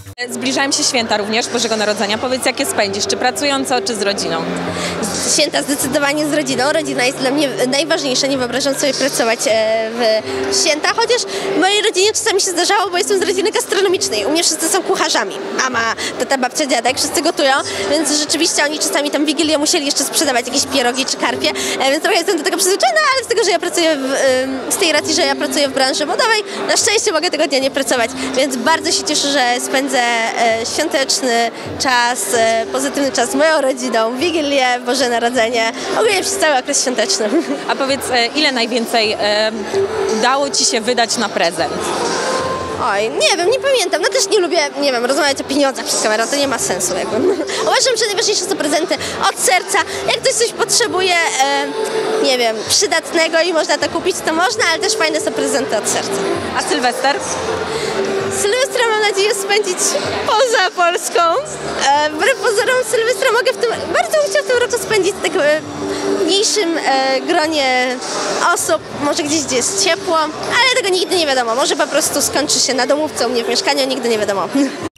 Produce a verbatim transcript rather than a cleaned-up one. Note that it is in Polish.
Zbliżają się święta również Bożego Narodzenia. Powiedz, jakie spędzisz? Czy pracująco, czy z rodziną? Święta zdecydowanie z rodziną. Rodzina jest dla mnie najważniejsza. Nie wyobrażam sobie pracować w święta, chociaż w mojej rodzinie czasami się zdarzało, bo jestem z rodziny gastronomicznej. U mnie wszyscy są kucharzami. Mama, tata, babcia, dziadek, wszyscy gotują, więc rzeczywiście oni czasami tam w Wigilię musieli jeszcze sprzedawać jakieś pierogi czy karpie, więc trochę jestem do tego przyzwyczajona, ale z tego, że ja pracuję w, z tej racji, że ja pracuję w branży modowej, na szczęście mogę tego dnia nie pracować, więc bardzo się cieszę, że spędzę świąteczny czas, pozytywny czas z moją rodziną, Wigilię, Boże Narodzenie, ogólnie przez cały okres świąteczny. A powiedz, ile najwięcej e, udało Ci się wydać na prezent? Oj, nie wiem, nie pamiętam. No też nie lubię, nie wiem, rozmawiać o pieniądzach przez kamerę, to nie ma sensu jakby. Uważam, że najważniejsze są prezenty od serca. Jak ktoś coś potrzebuje, e, nie wiem, przydatnego i można to kupić, to można, ale też fajne są prezenty od serca. A Sylwester? Sylwestra mam nadzieję spędzić poza Polską. E, wbrew pozorom Sylwestra mogę w tym, bardzo bym chciała w tym roku spędzić w takim mniejszym e, gronie osób, może gdzieś, gdzie jest ciepło, ale tego nigdy nie wiadomo. Może po prostu skończy się na domówce u mnie w mieszkaniu, nigdy nie wiadomo.